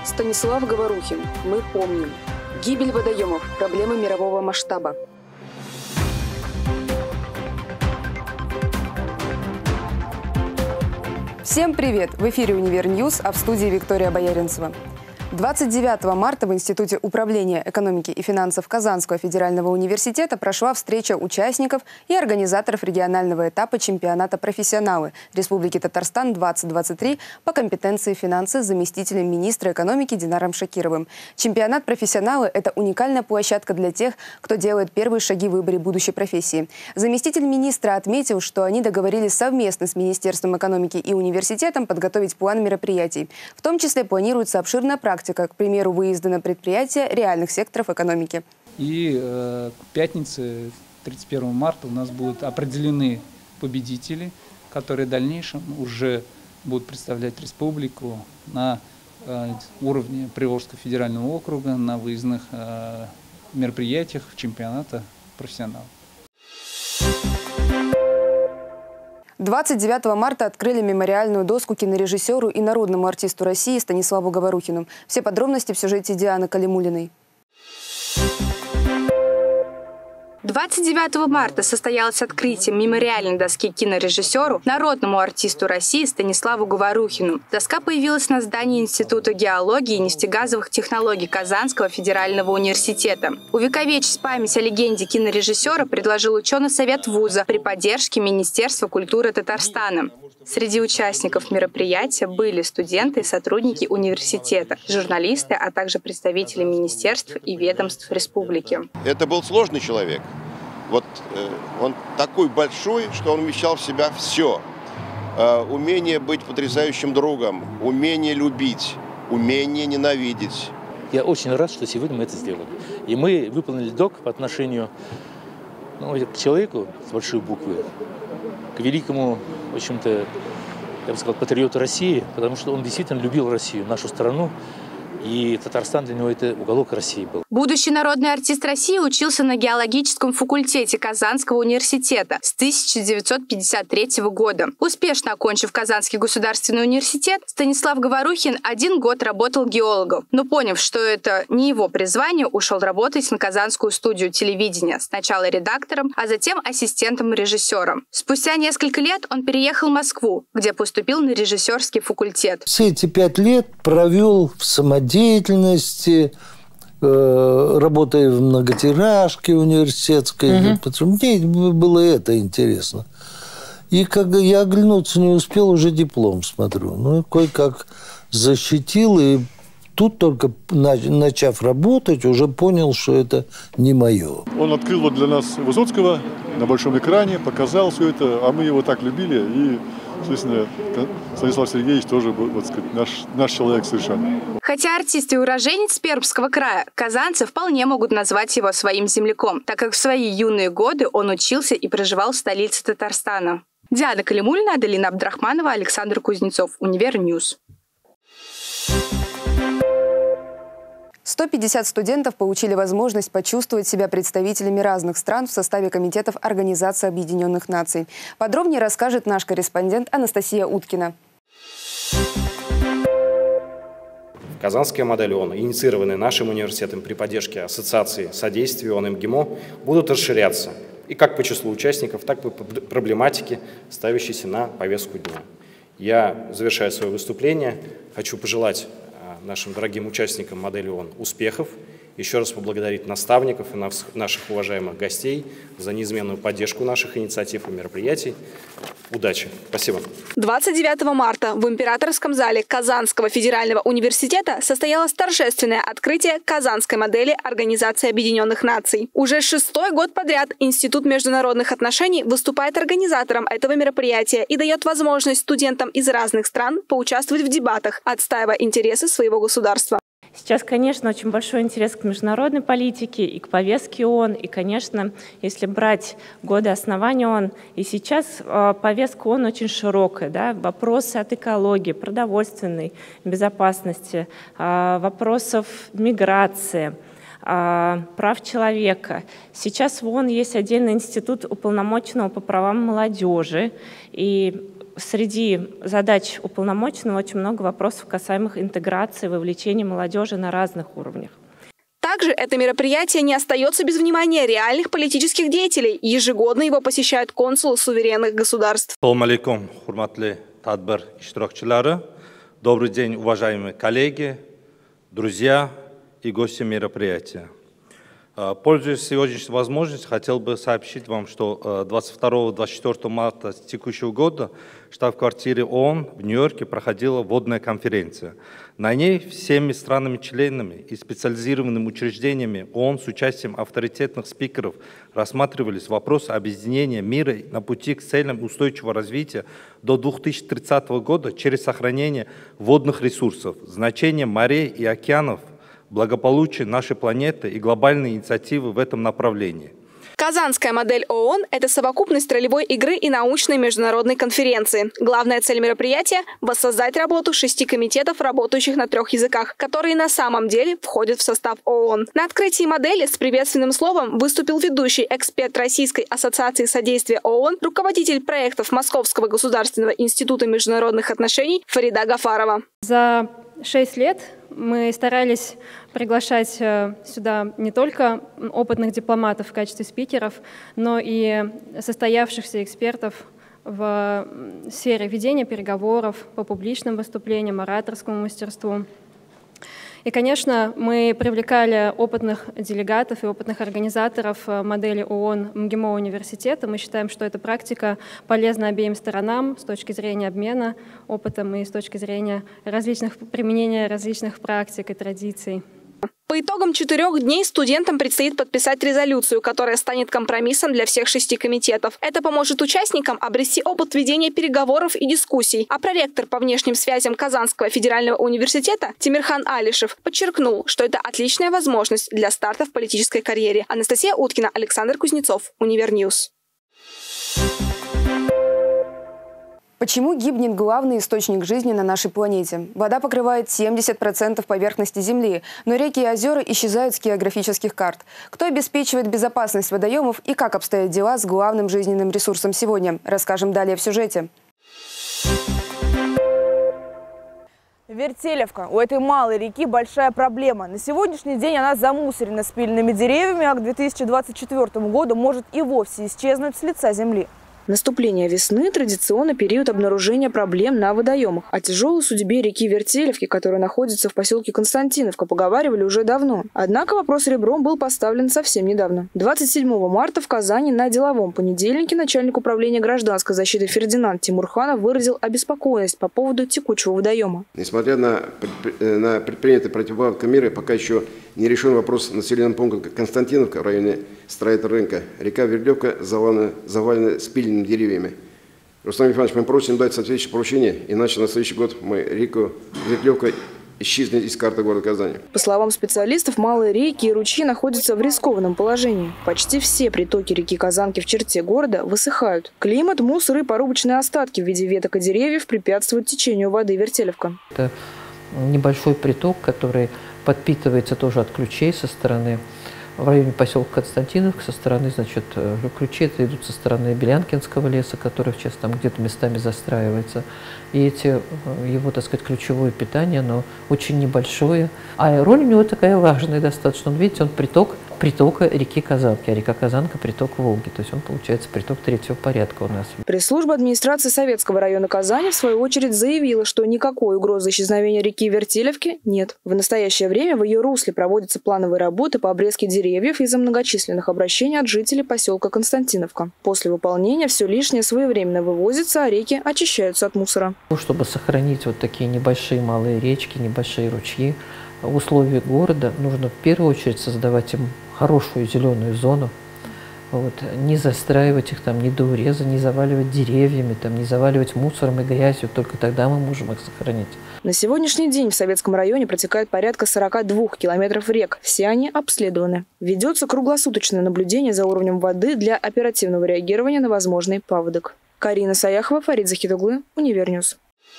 Станислав Говорухин. Мы помним. Гибель водоемов. Проблемы мирового масштаба. Всем привет! В эфире «Универньюз», а в студии Виктория Бояринцева. 29 марта в Институте управления экономики и финансов Казанского федерального университета прошла встреча участников и организаторов регионального этапа чемпионата «Профессионалы» Республики Татарстан-2023 по компетенции финансы с заместителем министра экономики Динаром Шакировым. Чемпионат «Профессионалы» – это уникальная площадка для тех, кто делает первые шаги в выборе будущей профессии. Заместитель министра отметил, что они договорились совместно с Министерством экономики и университетом подготовить план мероприятий. В том числе планируется обширная практика, к примеру, выезды на предприятия реальных секторов экономики. И к пятнице, 31 марта, у нас будут определены победители, которые в дальнейшем уже будут представлять республику на уровне Приволжского федерального округа, на выездных мероприятиях чемпионата профессионалов. 29 марта открыли мемориальную доску кинорежиссеру и народному артисту России Станиславу Говорухину. Все подробности в сюжете Дианы Калимуллиной. 29 марта состоялось открытие мемориальной доски кинорежиссеру, народному артисту России Станиславу Говорухину. Доска появилась на здании Института геологии и нефтегазовых технологий Казанского федерального университета. Увековечить память о легенде кинорежиссера предложил ученый совет вуза при поддержке Министерства культуры Татарстана. Среди участников мероприятия были студенты и сотрудники университета, журналисты, а также представители министерств и ведомств республики. Это был сложный человек. Вот он такой большой, что он вмещал в себя все. Умение быть потрясающим другом, умение любить, умение ненавидеть. Я очень рад, что сегодня мы это сделали. И мы выполнили долг по отношению к человеку с большой буквы, к великому, в общем-то, я бы сказал, патриоту России, потому что он действительно любил Россию, нашу страну. И Татарстан для него это уголок России был. Будущий народный артист России учился на геологическом факультете Казанского университета с 1953 года. Успешно окончив Казанский государственный университет, Станислав Говорухин 1 год работал геологом. Но поняв, что это не его призвание, ушел работать на Казанскую студию телевидения. Сначала редактором, а затем ассистентом-режиссером. Спустя несколько лет он переехал в Москву, где поступил на режиссерский факультет. Все эти 5 лет провел в самодеятельности, работая в многотиражке университетской. Потому что мне было это интересно. И когда я оглянуться не успел, уже диплом смотрю. Ну, кое-как защитил, и тут только начав работать, уже понял, что это не мое. Он открыл вот для нас Высоцкого на большом экране, показал все это, а мы его так любили. И, естественно, Станислав Сергеевич тоже, вот сказать, наш человек совершенно. Хотя артист и уроженец Пермского края, казанцы вполне могут назвать его своим земляком, так как в свои юные годы он учился и проживал в столице Татарстана. Диана Калимуллина, Аделина Абдрахманова, Александр Кузнецов, Универньюз. 150 студентов получили возможность почувствовать себя представителями разных стран в составе комитетов Организации Объединенных Наций. Подробнее расскажет наш корреспондент Анастасия Уткина. Казанская модель ООН, инициированная нашим университетом при поддержке Ассоциации содействия ООН МГИМО, будут расширяться и как по числу участников, так и по проблематике, ставящейся на повестку дня. Я, завершая свое выступление, хочу пожелать нашим дорогим участникам модели ООН успехов, еще раз поблагодарить наставников и наших уважаемых гостей за неизменную поддержку наших инициатив и мероприятий. Удачи! Спасибо! 29 марта в Императорском зале Казанского федерального университета состоялось торжественное открытие казанской модели Организации Объединенных Наций. Уже 6-й год подряд Институт международных отношений выступает организатором этого мероприятия и дает возможность студентам из разных стран поучаствовать в дебатах, отстаивая интересы своего государства. Сейчас, конечно, очень большой интерес к международной политике и к повестке ООН. И, конечно, если брать годы основания ООН, и сейчас повестка ООН очень широкая. Да? Вопросы от экологии, продовольственной безопасности, вопросов миграции, прав человека. Сейчас в ООН есть отдельный институт уполномоченного по правам молодежи. И среди задач уполномоченного очень много вопросов, касаемых интеграции, вовлечения молодежи на разных уровнях. Также это мероприятие не остается без внимания реальных политических деятелей. Ежегодно его посещают консулы суверенных государств. Ассаламу алейкум, хурматли тадбир иштирокчилары. Добрый день, уважаемые коллеги, друзья и гости мероприятия. Пользуясь сегодняшней возможностью, хотел бы сообщить вам, что 22-24 марта текущего года в штаб-квартире ООН в Нью-Йорке проходила водная конференция. На ней всеми странами-членами и специализированными учреждениями ООН с участием авторитетных спикеров рассматривались вопросы объединения мира на пути к целям устойчивого развития до 2030 года через сохранение водных ресурсов, значение морей и океанов, благополучие нашей планеты и глобальные инициативы в этом направлении. Казанская модель ООН – это совокупность ролевой игры и научной международной конференции. Главная цель мероприятия – воссоздать работу 6 комитетов, работающих на 3 языках, которые на самом деле входят в состав ООН. На открытии модели с приветственным словом выступил ведущий эксперт Российской ассоциации содействия ООН, руководитель проектов Московского государственного института международных отношений Фарида Гафарова. За 6 лет мы старались приглашать сюда не только опытных дипломатов в качестве спикеров, но и состоявшихся экспертов в сфере ведения переговоров, по публичным выступлениям, ораторскому мастерству. И, конечно, мы привлекали опытных делегатов и опытных организаторов модели ООН МГИМО университета. Мы считаем, что эта практика полезна обеим сторонам с точки зрения обмена опытом и с точки зрения применения различных практик и традиций. По итогам 4 дней студентам предстоит подписать резолюцию, которая станет компромиссом для всех 6 комитетов. Это поможет участникам обрести опыт ведения переговоров и дискуссий. А проректор по внешним связям Казанского федерального университета Тимирхан Алишев подчеркнул, что это отличная возможность для старта в политической карьере. Анастасия Уткина, Александр Кузнецов, Универньюз. Почему гибнет главный источник жизни на нашей планете? Вода покрывает 70% поверхности Земли, но реки и озера исчезают с географических карт. Кто обеспечивает безопасность водоемов и как обстоят дела с главным жизненным ресурсом сегодня? Расскажем далее в сюжете. Вертелевка. У этой малой реки большая проблема. На сегодняшний день она замусорена спиленными деревьями, а к 2024 году может и вовсе исчезнуть с лица земли. Наступление весны – традиционно период обнаружения проблем на водоемах. О тяжелой судьбе реки Вертелевки, которая находится в поселке Константиновка, поговаривали уже давно. Однако вопрос ребром был поставлен совсем недавно. 27 марта в Казани на деловом понедельнике начальник управления гражданской защиты Фердинанд Тимурханов выразил обеспокоенность по поводу текучего водоема. Несмотря на предпринятые противопаводковые меры, пока еще не решен вопрос с населенным пунктом Константиновка в районе строительного рынка. Река Вертелевка завалена спиленными деревьями. Рустам Ефанович, мы просим дать соответствующее поручение, иначе на следующий год мы реку Вертелевка исчезнет из карты города Казани. По словам специалистов, малые реки и ручьи находятся в рискованном положении. Почти все притоки реки Казанки в черте города высыхают. Климат, мусор и порубочные остатки в виде веток и деревьев препятствуют течению воды Вертелевка. Это небольшой приток, который подпитывается тоже от ключей со стороны, в районе поселка Константиновка, со стороны, значит, ключи это идут со стороны Белянкинского леса, который сейчас там где-то местами застраивается. И его, так сказать, ключевое питание, оно очень небольшое. А роль у него такая важная достаточно. Видите, он притока реки Казанки, а река Казанка – приток Волги. То есть он, получается, приток 3-го порядка у нас. Пресс-служба администрации Советского района Казани, в свою очередь, заявила, что никакой угрозы исчезновения реки Вертелевки нет. В настоящее время в ее русле проводятся плановые работы по обрезке деревьев из-за многочисленных обращений от жителей поселка Константиновка. После выполнения все лишнее своевременно вывозится, а реки очищаются от мусора. Чтобы сохранить вот такие небольшие малые речки, небольшие ручьи, в условиях города нужно в первую очередь создавать им хорошую зеленую зону, вот, не застраивать их там, не до уреза, не заваливать деревьями, там, не заваливать мусором и грязью, только тогда мы можем их сохранить. На сегодняшний день в Советском районе протекает порядка 42 километров рек. Все они обследованы. Ведется круглосуточное наблюдение за уровнем воды для оперативного реагирования на возможный паводок. Карина Саяхова, Фарид Захитоглы, Универньюз.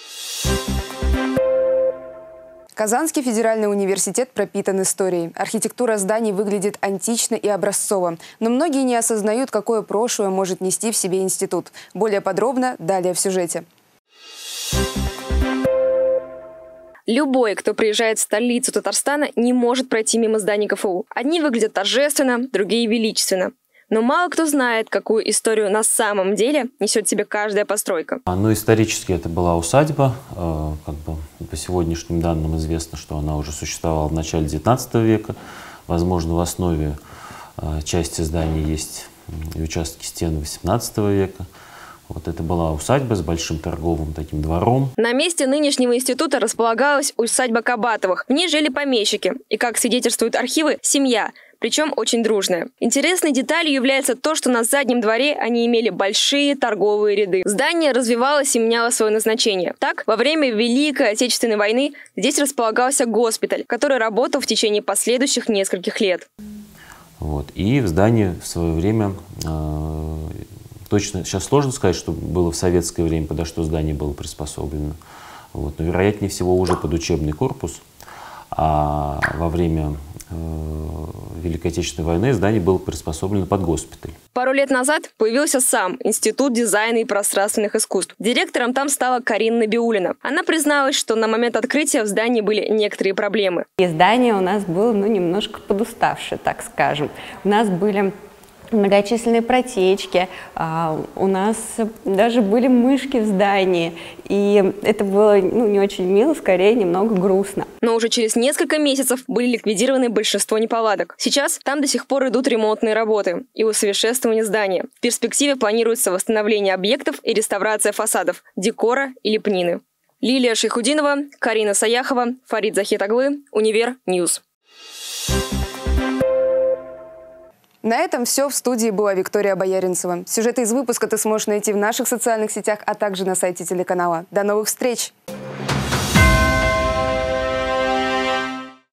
Казанский федеральный университет пропитан историей. Архитектура зданий выглядит антично и образцово. Но многие не осознают, какое прошлое может нести в себе институт. Более подробно далее в сюжете. Любой, кто приезжает в столицу Татарстана, не может пройти мимо зданий КФУ. Одни выглядят торжественно, другие величественно. Но мало кто знает, какую историю на самом деле несет в себе каждая постройка. Ну, исторически это была усадьба. По сегодняшним данным известно, что она уже существовала в начале XIX века. Возможно, в основе части здания есть и участки стен XVIII века. Вот это была усадьба с большим торговым таким двором. На месте нынешнего института располагалась усадьба Кабатовых. В ней жили помещики и, как свидетельствуют архивы, семья. Причем очень дружная. Интересной деталью является то, что на заднем дворе они имели большие торговые ряды. Здание развивалось и меняло свое назначение. Так, во время Великой Отечественной войны здесь располагался госпиталь, который работал в течение последующих нескольких лет. Вот. И в здании в свое время, точно сейчас сложно сказать, что было в советское время, подо что здание было приспособлено. Вот. Но вероятнее всего уже под учебный корпус. А во время Великой Отечественной войны здание было приспособлено под госпиталь. Пару лет назад появился сам Институт дизайна и пространственных искусств. Директором там стала Карина Набиуллина. Она призналась, что на момент открытия в здании были некоторые проблемы. И здание у нас было немножко подуставшее, так скажем. У нас были многочисленные протечки, у нас даже были мышки в здании, и это было не очень мило, скорее немного грустно. Но уже через несколько месяцев были ликвидированы большинство неполадок. Сейчас там до сих пор идут ремонтные работы и усовершенствование здания. В перспективе планируется восстановление объектов и реставрация фасадов, декора и лепнины. Лилия Шейхудинова, Карина Саяхова, Фарид Захитаглы, Универ Ньюс. На этом все. В студии была Виктория Бояринцева. Сюжеты из выпуска ты сможешь найти в наших социальных сетях, а также на сайте телеканала. До новых встреч!